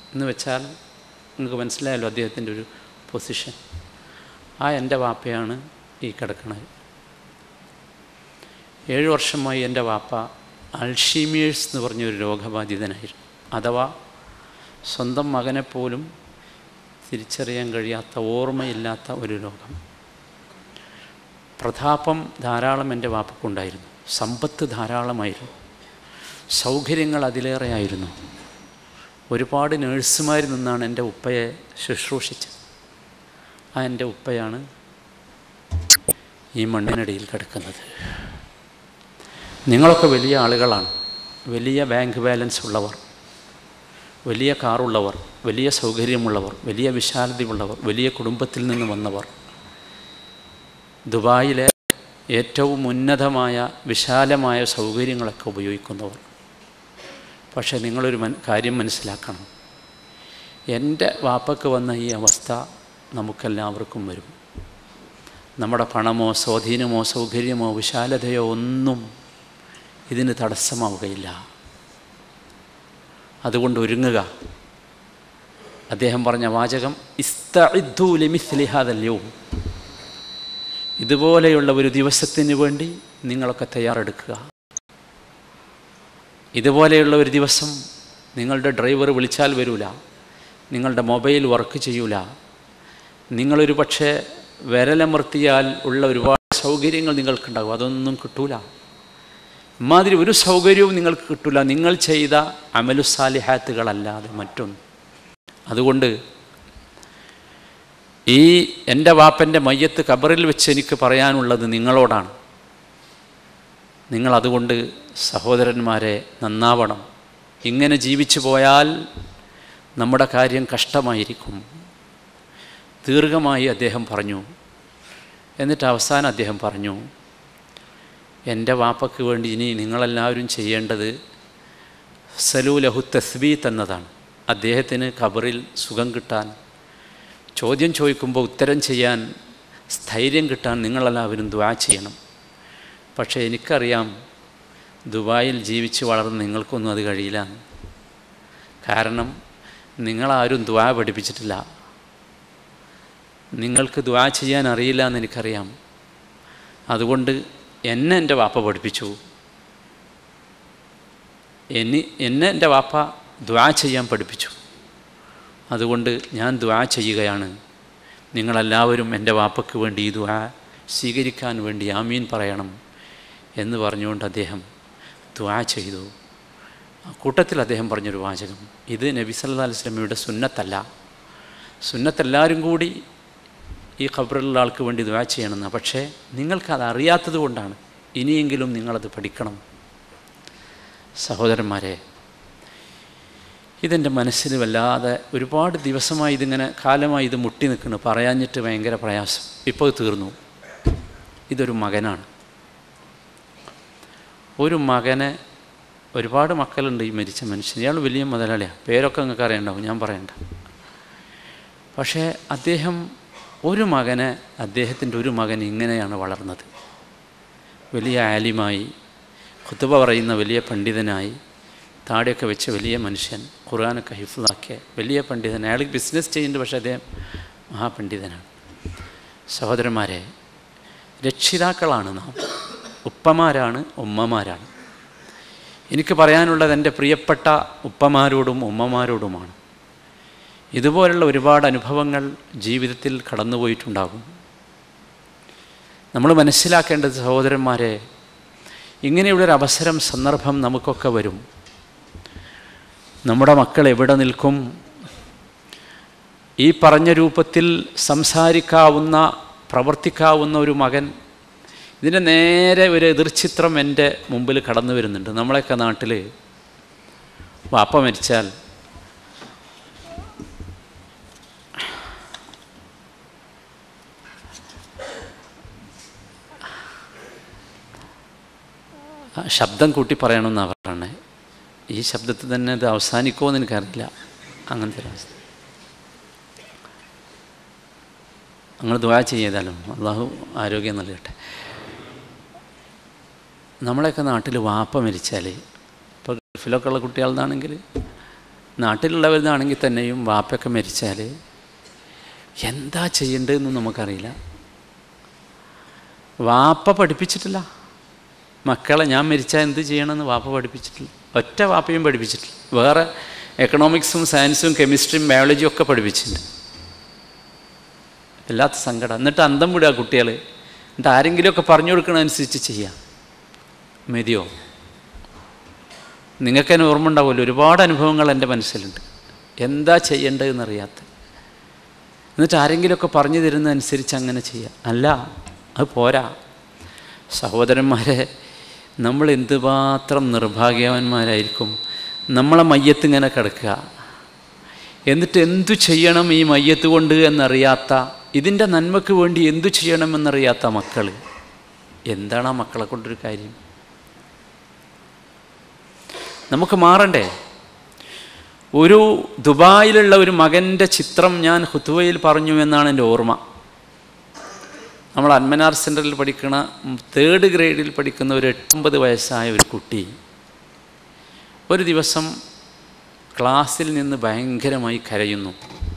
എന്ന് വെച്ചാൽ നിങ്ങൾക്ക് മനസ്സിലായല്ലോ അദ്ദേഹത്തിൻ്റെ ഒരു പൊസിഷൻ. ആ എൻ്റെ വാപ്പയാണ് ഈ കിടക്കുന്നത്. 7 വർഷമായി എൻ്റെ വാപ്പ അൾഷീമിയേഴ്സ് എന്ന് പറഞ്ഞൊരു രോഗബാധിതനായിരുന്നു. അഥവാ സ്വന്തം മകനെപ്പോലും തിരിച്ചറിയാൻ കഴിയാത്ത, ഓർമ്മയില്ലാത്ത ഒരു രോഗം. പ്രതാപം ധാരാളം എൻ്റെ വാപ്പക്കുണ്ടായിരുന്നു. സമ്പത്ത് ധാരാളമായിരുന്നു. സൗകര്യങ്ങൾ അതിലേറെയായിരുന്നു. ഒരുപാട് നേഴ്സുമാരിൽ നിന്നാണ് എൻ്റെ ഉപ്പയെ ശുശ്രൂഷിച്ചത്. ആ എൻ്റെ ഉപ്പയാണ് ഈ മണ്ണിനടിയിൽ കിടക്കുന്നത്. നിങ്ങളൊക്കെ വലിയ ആളുകളാണ്. വലിയ ബാങ്ക് ബാലൻസ് ഉള്ളവർ, വലിയ കാറുള്ളവർ, വലിയ സൗകര്യമുള്ളവർ, വലിയ വിശാലതയുള്ളവർ, വലിയ കുടുംബത്തിൽ നിന്ന് വന്നവർ, ദുബായിലെ ഏറ്റവും ഉന്നതമായ വിശാലമായ സൗകര്യങ്ങളൊക്കെ ഉപയോഗിക്കുന്നവർ. പക്ഷേ നിങ്ങളൊരു കാര്യം മനസ്സിലാക്കണം. എൻ്റെ വാപ്പയ്ക്ക് വന്ന ഈ അവസ്ഥ നമുക്കെല്ലാവർക്കും വരും. നമ്മുടെ പണമോ സ്വാധീനമോ സൗകര്യമോ വിശാലതയോ ഒന്നും ഇതിന് തടസ്സമാവുകയില്ല. അതുകൊണ്ട് ഒരുങ്ങുക. അദ്ദേഹം പറഞ്ഞ വാചകം ഇസ്തഇദ്ദു ലിമിസ്ലി ഹാദൽ യൗം. ഇതുപോലെയുള്ള ഒരു ദിവസത്തിന് വേണ്ടി നിങ്ങളൊക്കെ തയ്യാറെടുക്കുക. ഇതുപോലെയുള്ള ഒരു ദിവസം നിങ്ങളുടെ ഡ്രൈവർ വിളിച്ചാൽ വരില്ല, നിങ്ങളുടെ മൊബൈൽ വർക്ക് ചെയ്യൂല, നിങ്ങളൊരു പക്ഷേ വിരലമർത്തിയാൽ ഉള്ള ഒരുപാട് സൗകര്യങ്ങൾ നിങ്ങൾക്കുണ്ടാകും, അതൊന്നും കിട്ടൂല. ഇമാതിരി ഒരു സൗകര്യവും നിങ്ങൾക്ക് കിട്ടില്ല നിങ്ങൾ ചെയ്ത അമലുസാലിഹാത്തുകളല്ലാതെ മറ്റൊന്നും. അതുകൊണ്ട് ഈ എൻ്റെ വാപ്പൻ്റെ മയ്യത്ത് ഖബറിൽ വെച്ച് എനിക്ക് പറയാനുള്ളത് നിങ്ങളോടാണ്. നിങ്ങളതുകൊണ്ട് സഹോദരന്മാരെ നന്നാവണം. ഇങ്ങനെ ജീവിച്ചു പോയാൽ നമ്മുടെ കാര്യം കഷ്ടമായിരിക്കും. ദീർഘമായി അദ്ദേഹം പറഞ്ഞു. എന്നിട്ട് അവസാനം അദ്ദേഹം പറഞ്ഞു, എൻ്റെ വാപ്പയ്ക്ക് വേണ്ടി ഇനി നിങ്ങളെല്ലാവരും ചെയ്യേണ്ടത് സലൂ ലഹു തസ്ബീത്ത് എന്നതാണ്. അദ്ദേഹത്തിന് ഖബറിൽ സുഖം കിട്ടാൻ, ചോദ്യം ചോദിക്കുമ്പോൾ ഉത്തരം ചെയ്യാൻ സ്ഥൈര്യം കിട്ടാൻ നിങ്ങളെല്ലാവരും ദുആ ചെയ്യണം. പക്ഷേ എനിക്കറിയാം ദുബായിൽ ജീവിച്ച് വളർന്ന് നിങ്ങൾക്കൊന്നും അത് കഴിയില്ല. കാരണം നിങ്ങളാരും ദുആ പഠിപ്പിച്ചിട്ടില്ല. നിങ്ങൾക്ക് ദുആ ചെയ്യാൻ അറിയില്ല എന്ന് എനിക്കറിയാം. അതുകൊണ്ട് എന്നെ എൻ്റെ വാപ്പ പഠിപ്പിച്ചു. എന്നെ എൻ്റെ വാപ്പ ദുആ ചെയ്യാൻ പഠിപ്പിച്ചു. അതുകൊണ്ട് ഞാൻ ദുആ ചെയ്യുകയാണ്. നിങ്ങളെല്ലാവരും എൻ്റെ വാപ്പയ്ക്ക് വേണ്ടി ഈ ദുആ സ്വീകരിക്കാൻ വേണ്ടി ആമീൻ പറയണം എന്ന് പറഞ്ഞുകൊണ്ട് അദ്ദേഹം ദുആ ചെയ്തു. കൂട്ടത്തിൽ അദ്ദേഹം പറഞ്ഞൊരു വാചകം, ഇത് നബി സല്ലല്ലാഹു അലൈഹി വസല്ലമയുടെ സുന്നത്തല്ല. സുന്നത്തെല്ലാവരും കൂടി ഈ ഖബറിലുള്ള ആൾക്ക് വേണ്ടി ദുആ ചെയ്യണമെന്ന്. പക്ഷേ നിങ്ങൾക്കത് അറിയാത്തത് കൊണ്ടാണ്. ഇനിയെങ്കിലും നിങ്ങളത് പഠിക്കണം. സഹോദരന്മാരെ, ഇതെൻ്റെ മനസ്സിൽ വല്ലാതെ ഒരുപാട് ദിവസമായി ഇതിങ്ങനെ കാലമായി ഇത് മുട്ടി നിൽക്കുന്നു. പറയാഞ്ഞിട്ട് ഭയങ്കര പ്രയാസം. ഇപ്പോൾ ഇത് തീർന്നു. ഇതൊരു മകനാണ്. ഒരു മകനെ, ഒരുപാട് മക്കളുണ്ട് ഈ മരിച്ച മനുഷ്യൻ. ഇയാൾ വലിയ മുതലാളിയാണ്. പേരൊക്കെ നിങ്ങൾക്ക് അറിയണ്ടാവും, ഞാൻ പറയണ്ട. പക്ഷേ അദ്ദേഹം ഒരു മകനെ, അദ്ദേഹത്തിൻ്റെ ഒരു മകൻ ഇങ്ങനെയാണ് വളർന്നത്. വലിയ ആലിമായി, ഖുതുബ പറയുന്ന വലിയ പണ്ഡിതനായി, താടിയൊക്കെ വെച്ച വലിയ മനുഷ്യൻ, ഖുർആനൊക്കെ ഹിഫ്ളാക്കിയ വലിയ പണ്ഡിതൻ. അയാൾക്ക് ബിസിനസ് ചെയ്യുന്നുണ്ട്, പക്ഷേ അദ്ദേഹം മഹാപണ്ഡിതനാണ്. സഹോദരന്മാരെ, രക്ഷിതാക്കളാണ് നാം. ഉപ്പമാരാണ്, ഉമ്മമാരാണ്. എനിക്ക് പറയാനുള്ളത് എൻ്റെ പ്രിയപ്പെട്ട ഉപ്പമാരോടും ഉമ്മമാരോടുമാണ്. ഇതുപോലുള്ള ഒരുപാട് അനുഭവങ്ങൾ ജീവിതത്തിൽ കടന്നുപോയിട്ടുണ്ടാകും. നമ്മൾ മനസ്സിലാക്കേണ്ടത് സഹോദരന്മാരെ, ഇങ്ങനെയുള്ളൊരു അവസരം, സന്ദർഭം നമുക്കൊക്കെ വരും. നമ്മുടെ മക്കൾ എവിടെ നിൽക്കും? ഈ പറഞ്ഞ രൂപത്തിൽ സംസാരിക്കാവുന്ന, പ്രവർത്തിക്കാവുന്ന ഒരു മകൻ, ഇതിൻ്റെ നേരെ ഒരു എതിർചിത്രം എൻ്റെ മുമ്പിൽ കടന്നു വരുന്നുണ്ട്. നമ്മളെയൊക്കെ നാട്ടിൽ വാപ്പ മരിച്ചാൽ ശബ്ദം കൂട്ടി പറയണമെന്നാണ് പറയണേ. ഈ ശബ്ദത്തിൽ തന്നെ ഇത് അവസാനിക്കുമോ എന്ന് എനിക്കറിയില്ല. അങ്ങനത്തെ ഒരവസ്ഥ. നിങ്ങൾ ദുആ ചെയ്താലും അള്ളാഹു ആരോഗ്യം നൽകട്ടെ. നമ്മളെയൊക്കെ നാട്ടിൽ വാപ്പ മരിച്ചാൽ, ഇപ്പോൾ ഗൾഫിലൊക്കെ ഉള്ള കുട്ടികളാണെങ്കിൽ നാട്ടിലുള്ളവരാണെങ്കിൽ തന്നെയും വാപ്പയൊക്കെ മരിച്ചാൽ എന്താ ചെയ്യേണ്ടതെന്നും നമുക്കറിയില്ല. വാപ്പ പഠിപ്പിച്ചിട്ടില്ല മക്കളെ, ഞാൻ മരിച്ചാൽ എന്ത് ചെയ്യണമെന്ന് വാപ്പ പഠിപ്പിച്ചിട്ടില്ല. ഒറ്റ വാപ്പയും പഠിപ്പിച്ചിട്ടില്ല. വേറെ എക്കണോമിക്സും സയൻസും കെമിസ്ട്രിയും ബയോളജിയും ഒക്കെ പഠിപ്പിച്ചിട്ടുണ്ട്. വല്ലാത്ത സങ്കടം. എന്നിട്ട് അന്തം വിടുക കുട്ടികൾ. എന്നിട്ട് ആരെങ്കിലുമൊക്കെ പറഞ്ഞു കൊടുക്കണതനുസരിച്ച് ചെയ്യാം. മതിയോ? നിങ്ങൾക്ക് തന്നെ ഓർമ്മ ഉണ്ടാവുമല്ലോ, ഒരുപാട് അനുഭവങ്ങൾ എൻ്റെ മനസ്സിലുണ്ട്. എന്താ ചെയ്യേണ്ടതെന്നറിയാത്ത. എന്നിട്ട് ആരെങ്കിലുമൊക്കെ പറഞ്ഞു തരുന്നതനുസരിച്ച് അങ്ങനെ ചെയ്യാം. അല്ല, അത് പോരാ. സഹോദരന്മാരെ, നമ്മൾ എന്തുമാത്രം നിർഭാഗ്യവാന്മാരായിരിക്കും. നമ്മളെ മയ്യത്ത് ഇങ്ങനെ കിടക്കുക, എന്നിട്ട് എന്തു ചെയ്യണം ഈ മയ്യത്ത് കൊണ്ട് എന്നറിയാത്ത, ഇതിൻ്റെ നന്മയ്ക്ക് വേണ്ടി എന്തു ചെയ്യണമെന്നറിയാത്ത മക്കൾ. എന്താണ് ആ മക്കളെ കൊണ്ടൊരു കാര്യം? നമുക്ക് മാറണ്ടേ? ഒരു ദുബായിലുള്ള ഒരു മകൻ്റെ ചിത്രം ഞാൻ ഖുത്ബയിൽ പറഞ്ഞു എന്നാണ് എൻ്റെ ഓർമ്മ. നമ്മൾ അൽമനാർ സെൻറ്ററിൽ പഠിക്കുന്ന 3rd ഗ്രേഡിൽ പഠിക്കുന്ന ഒരു 8-9 വയസ്സായ ഒരു കുട്ടി ഒരു ദിവസം ക്ലാസ്സിൽ നിന്ന് ഭയങ്കരമായി കരയുന്നു.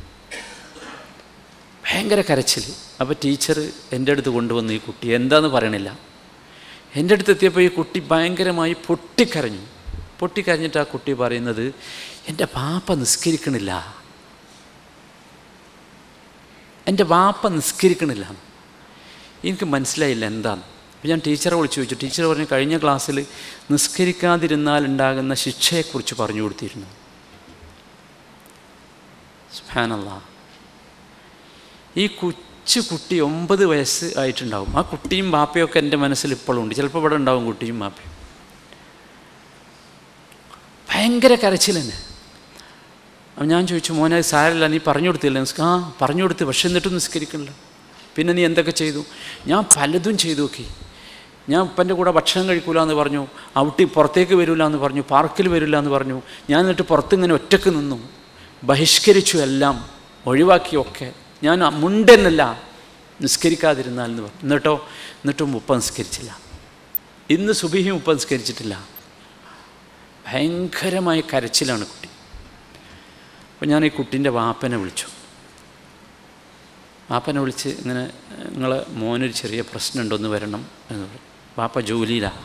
ഭയങ്കര കരച്ചിൽ. അപ്പോൾ ടീച്ചർ എൻ്റെ അടുത്ത് കൊണ്ടുവന്നു. ഈ കുട്ടി എന്താണെന്ന് പറയണില്ല. എൻ്റെ അടുത്ത് എത്തിയപ്പോൾ ഈ കുട്ടി ഭയങ്കരമായി പൊട്ടിക്കരഞ്ഞു. പൊട്ടിക്കരഞ്ഞിട്ട് ആ കുട്ടി പറയുന്നത്, എൻ്റെ വാപ്പ നിസ്കരിക്കണില്ല, എൻ്റെ വാപ്പ നിസ്കരിക്കണില്ല. എനിക്ക് മനസ്സിലായില്ല എന്താണ്. അപ്പോൾ ഞാൻ ടീച്ചറെ വിളിച്ചു ചോദിച്ചു. ടീച്ചർ പറഞ്ഞു, കഴിഞ്ഞ ക്ലാസ്സിൽ നിസ്കരിക്കാതിരുന്നാൽ ഉണ്ടാകുന്ന ശിക്ഷയെക്കുറിച്ച് പറഞ്ഞു കൊടുത്തിരുന്നു. സുബ്ഹാനല്ലാഹ്. ഈ കുട്ടി 9 വയസ്സ് ആയിട്ടുണ്ടാവും. ആ കുട്ടിയും ബാപ്പയൊക്കെ എൻ്റെ മനസ്സിൽ ഇപ്പോഴും ഉണ്ട്. ചിലപ്പോൾ ഇവിടെ ഉണ്ടാവും കുട്ടിയും ബാപ്പയും. ഭയങ്കര കരച്ചിൽ തന്നെ. അപ്പം ഞാൻ ചോദിച്ചു, മോനെ സാരമില്ല, നീ പറഞ്ഞു കൊടുത്തില്ല? ആ പറഞ്ഞു കൊടുത്ത്, പക്ഷെ എന്നിട്ടും നിസ്കരിക്കണില്ല. പിന്നെ നീ എന്തൊക്കെ ചെയ്തു? ഞാൻ പലതും ചെയ്തു നോക്കി. ഞാൻ ഉപ്പൻ്റെ കൂടെ ഭക്ഷണം കഴിക്കൂല എന്ന് പറഞ്ഞു, പുറത്തേക്ക് വരില്ല എന്ന് പറഞ്ഞു, പാർക്കിൽ വരില്ല എന്ന് പറഞ്ഞു. ഞാൻ എന്നിട്ട് പുറത്തിങ്ങനെ ഒറ്റക്ക് നിന്നു, ബഹിഷ്കരിച്ചു, എല്ലാം ഒഴിവാക്കിയൊക്കെ. ഞാൻ മുണ്ടെന്നല്ല നിസ്കരിക്കാതിരുന്നാൽ എന്ന് പറഞ്ഞു. എന്നിട്ടും ഉപ്പ നിസ്കരിച്ചില്ല. ഇന്ന് സുബഹിയും ഉപ്പ നിസ്കരിച്ചിട്ടില്ല. ഭയങ്കരമായ കരച്ചിലാണ് കുട്ടി. അപ്പോൾ ഞാൻ ഈ കുട്ടീൻ്റെ വാപ്പനെ വിളിച്ചു. വാപ്പനെ വിളിച്ച്, ഇങ്ങനെ നിങ്ങളെ മോനൊരു ചെറിയ പ്രശ്നമുണ്ടൊന്ന് വരണം എന്ന് പറഞ്ഞു. വാപ്പ ജോലിയിലാണ്.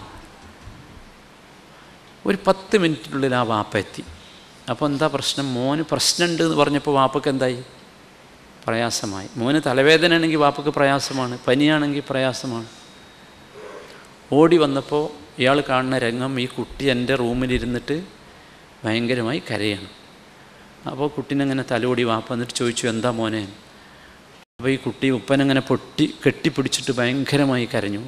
ഒരു 10 മിനിറ്റിനുള്ളിൽ ആ വാപ്പ എത്തി. അപ്പോൾ എന്താ പ്രശ്നം? മോന് പ്രശ്നമുണ്ട് എന്ന് പറഞ്ഞപ്പോൾ വാപ്പക്ക് എന്തായി? പ്രയാസമായി. മോന് തലവേദന ആണെങ്കിൽ വാപ്പക്ക് പ്രയാസമാണ്, പനിയാണെങ്കിൽ പ്രയാസമാണ്. ഓടി വന്നപ്പോൾ ഇയാൾ കാണുന്ന രംഗം, ഈ കുട്ടി എൻ്റെ റൂമിലിരുന്നിട്ട് ഭയങ്കരമായി കരയാണ്. അപ്പോൾ കുട്ടീനെങ്ങനെ തലോടി വാപ്പ എന്നിട്ട് ചോദിച്ചു, എന്താ മോനെ? അപ്പോൾ ഈ കുട്ടി ഉപ്പനെങ്ങനെ കെട്ടിപ്പിടിച്ചിട്ട് ഭയങ്കരമായി കരഞ്ഞു.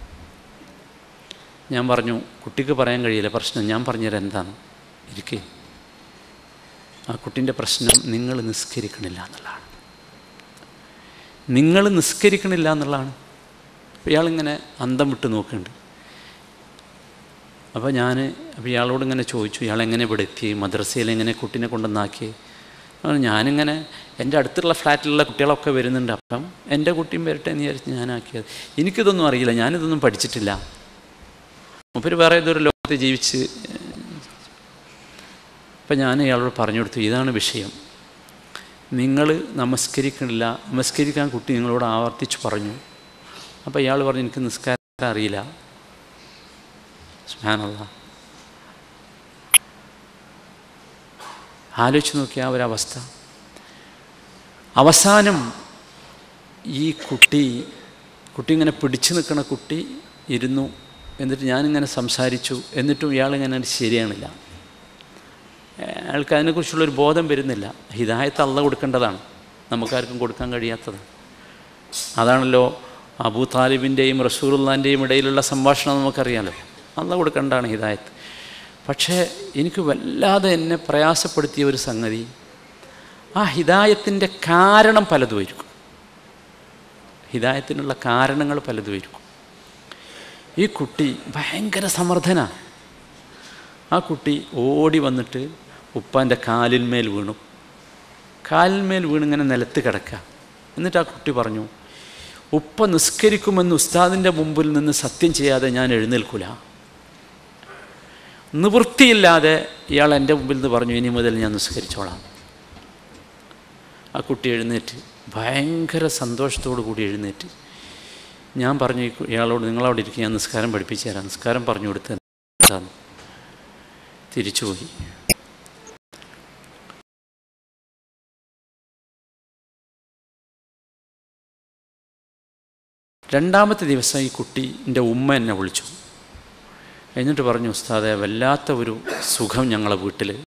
ഞാൻ പറഞ്ഞു, കുട്ടിക്ക് പറയാൻ കഴിയില്ല പ്രശ്നം, ഞാൻ പറഞ്ഞുതരാം എന്താണ്. ഇരിക്കേ. ആ കുട്ടീൻ്റെ പ്രശ്നം നിങ്ങൾ നിസ്കരിക്കണില്ല എന്നുള്ളതാണ്. നിങ്ങൾ നിസ്കരിക്കണില്ല എന്നുള്ളതാണ്. ഇയാളിങ്ങനെ അന്തം വിട്ട് നോക്കുന്നുണ്ട്. അപ്പോൾ ഇയാളോട് ഇങ്ങനെ ചോദിച്ചു, ഇയാളെങ്ങനെ ഇവിടെ എത്തി, മദ്രസയിൽ എങ്ങനെ കുട്ടീനെ കൊണ്ടുവന്നാക്കി? ഞാനിങ്ങനെ എൻ്റെ അടുത്തുള്ള ഫ്ലാറ്റിലുള്ള കുട്ടികളൊക്കെ വരുന്നുണ്ട്, അപ്പം എൻ്റെ കുട്ടിയും വരട്ടെ എന്ന് വിചാരിച്ച് ഞാനാക്കിയത്. എനിക്കിതൊന്നും അറിയില്ല, ഞാനിതൊന്നും പഠിച്ചിട്ടില്ല. മൂപ്പര് വേറെ ഏതൊരു ലോകത്ത് ജീവിച്ച്. അപ്പം ഞാൻ ഇയാളോട് പറഞ്ഞു കൊടുത്തു, ഇതാണ് വിഷയം. നിങ്ങൾ നമസ്കരിക്കാൻ കുട്ടി നിങ്ങളോട് ആവർത്തിച്ച് പറഞ്ഞു. അപ്പോൾ ഇയാൾ പറഞ്ഞു, എനിക്ക് നിസ്കാരം അറിയില്ല. സുബ്ഹാനല്ലാഹ്. ആലോചിച്ച് നോക്കിയ ആ ഒരവസ്ഥ. അവസാനം ഈ കുട്ടി ഇങ്ങനെ പിടിച്ചു നിൽക്കുന്ന കുട്ടി ഇരുന്നു. എന്നിട്ട് ഞാനിങ്ങനെ സംസാരിച്ചു. എന്നിട്ടും ഇയാളിങ്ങനെ ശരിയാണില്ല. അയാൾക്ക് അതിനെക്കുറിച്ചുള്ളൊരു ബോധം വരുന്നില്ല. ഹിദായത്ത് അള്ളാഹ് കൊടുക്കേണ്ടതാണ്, നമുക്കാർക്കും കൊടുക്കാൻ കഴിയാത്തത്. അതാണല്ലോ അബൂ താലിബിൻ്റെയും റസൂലുള്ളാഹിൻ്റെയും ഇടയിലുള്ള സംഭാഷണം നമുക്കറിയാമല്ലോ. അള്ളാഹ് കൊടുക്കേണ്ടതാണ് ഹിദായത്ത്. പക്ഷേ എനിക്ക് വല്ലാതെ എന്നെ പ്രയാസപ്പെടുത്തിയ ഒരു സംഗതി, ആ ഹിദായത്തിൻ്റെ കാരണം പലതുമായിരിക്കും. ഹിദായത്തിനുള്ള കാരണങ്ങൾ പലതുമായിരിക്കും. ഈ കുട്ടി ഭയങ്കര സമർത്ഥനാണ്. ആ കുട്ടി ഓടി വന്നിട്ട് ഉപ്പാൻ്റെ കാലിന്മേൽ വീണു. കാലിന്മേൽ വീണിങ്ങനെ നിലത്ത് കിടക്കുക. എന്നിട്ട് ആ കുട്ടി പറഞ്ഞു, ഉപ്പ നിസ്കരിക്കുമെന്ന് ഉസ്താദിൻ്റെ മുമ്പിൽ നിന്ന് സത്യം ചെയ്യാതെ ഞാൻ എഴുന്നേൽക്കില്ല. നിവൃത്തിയില്ലാതെ ഇയാൾ എൻ്റെ മുമ്പിൽ നിന്ന് പറഞ്ഞു, ഇനി മുതൽ ഞാൻ നിസ്കരിച്ചോളാം. ആ കുട്ടി എഴുന്നേറ്റ് ഭയങ്കര സന്തോഷത്തോടു കൂടി എഴുന്നേറ്റ്. ഞാൻ പറഞ്ഞു ഇയാളോട്, നിങ്ങളവിടെ ഇരിക്കും, ഞാൻ നിസ്കാരം പഠിപ്പിച്ചു തരാം. നിസ്കാരം പറഞ്ഞു കൊടുത്ത് തിരിച്ചുപോയി. രണ്ടാമത്തെ ദിവസം ഈ കുട്ടീൻ്റെ ഉമ്മ എന്നെ വിളിച്ചു. എന്നിട്ട് പറഞ്ഞു, ഉസ്താദേ, വല്ലാത്ത ഒരു സുഖം ഞങ്ങളെ വീട്ടിൽ.